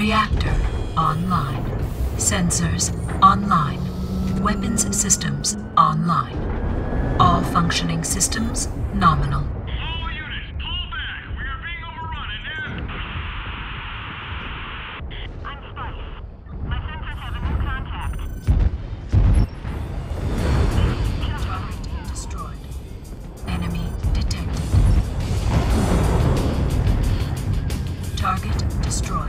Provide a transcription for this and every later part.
Reactor online. Sensors online. Weapons systems online. All functioning systems nominal. All units, pull back! We are being overrun and I'm Spice. My sensors have a new contact. Target destroyed. Enemy detected. Target destroyed.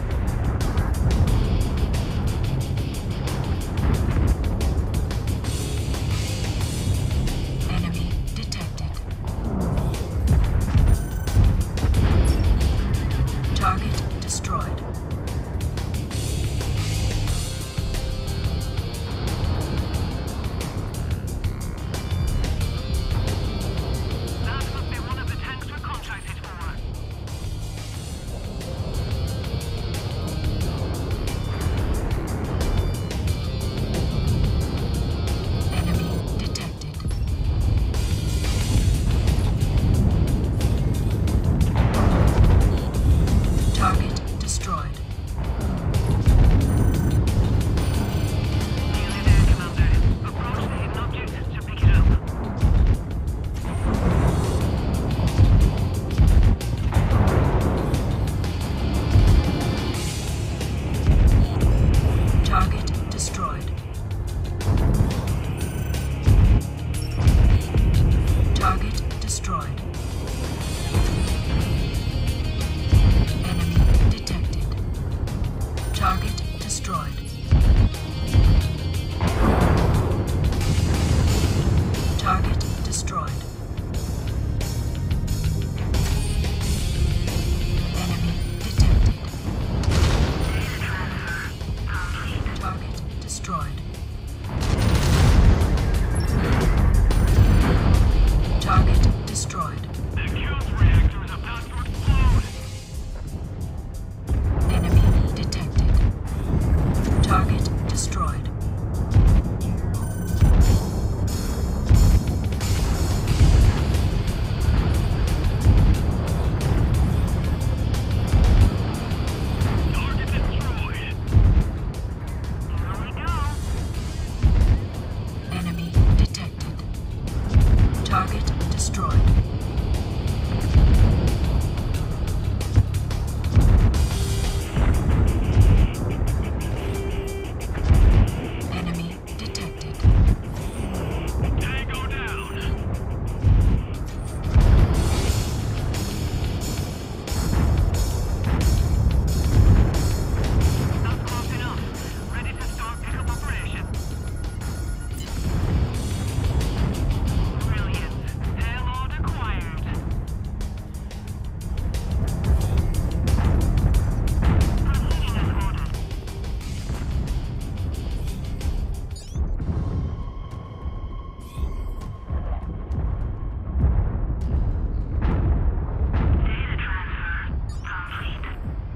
Enemy detected. Target destroyed. That must be one of the tanks we're contracted for. Enemy detected. Target destroyed. Nearly there, Commander. Approach the hidden object to pick it up. Target destroyed. Target destroyed. Enemy detected. Target destroyed. Target destroyed. Enemy detected. Target destroyed. Target destroyed. The Q's reactor is about to explode! Enemy detected. Target destroyed. Target destroyed! Here we go! Enemy detected. Target destroyed. Enemy detected. Tango down! Not close enough. Ready to start pickup operation. Brilliant. Payload acquired. Proceeding as ordered. Data transfer complete.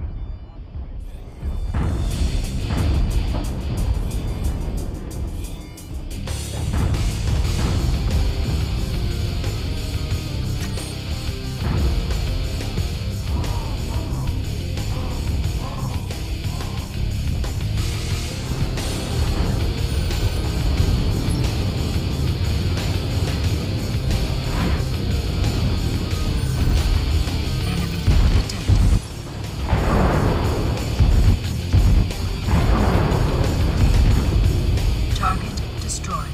Enemy detected. Target destroyed.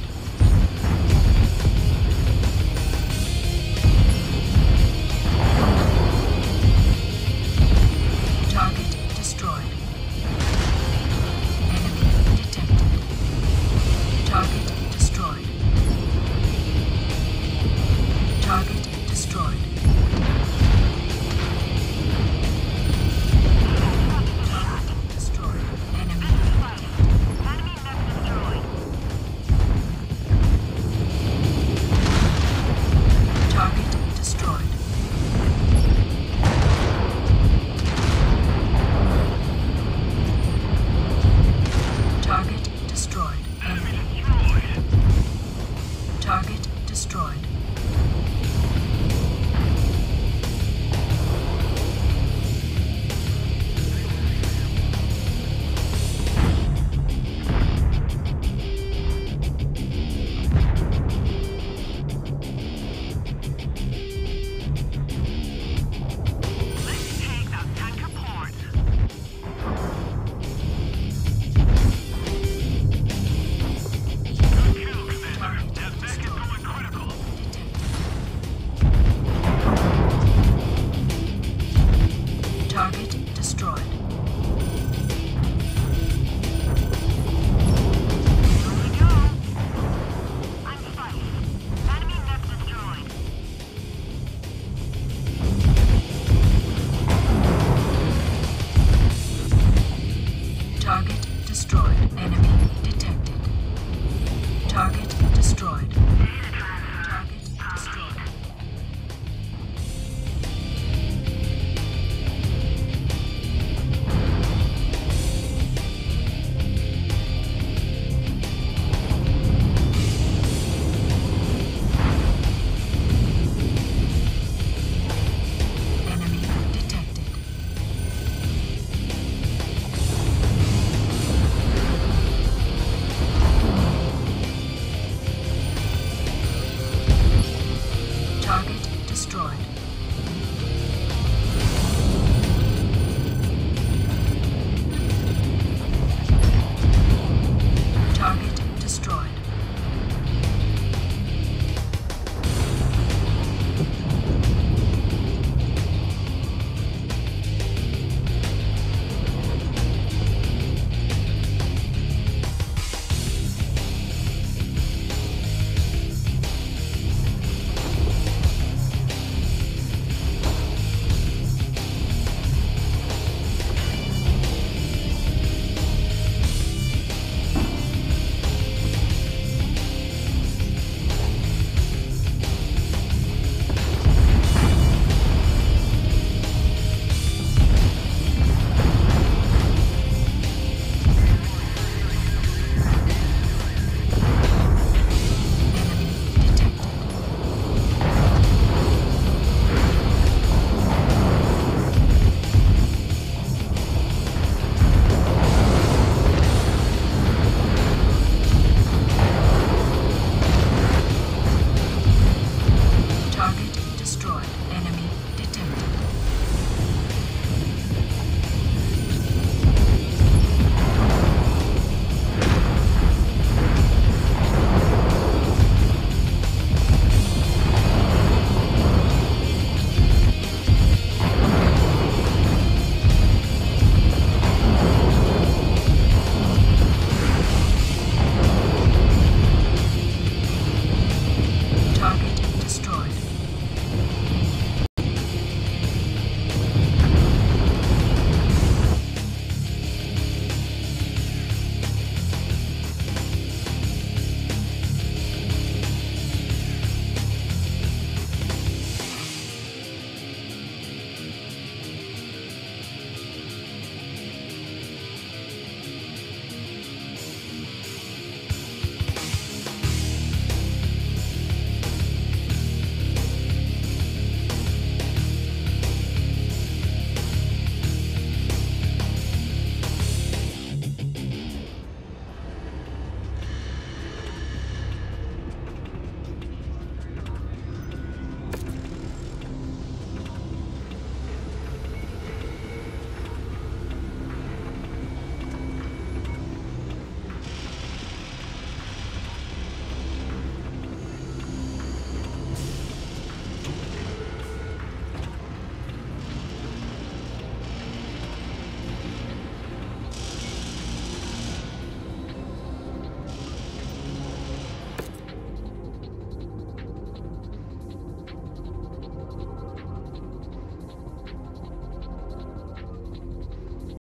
Target destroyed. Enemy detected. Target destroyed. Target destroyed. Target destroyed. Enemy Enemy mech destroyed. target destroyed. Target destroyed. Enemy destroyed. Target destroyed.